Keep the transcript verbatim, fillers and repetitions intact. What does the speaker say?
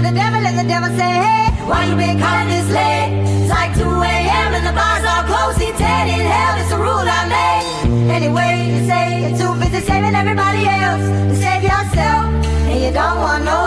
the devil, and the devil say, hey, why you been calling this late? It's like two A M and the bars all closed. He's dead in hell, it's a rule I made. Anyway, you say you're too busy saving everybody else to save yourself, and you don't want no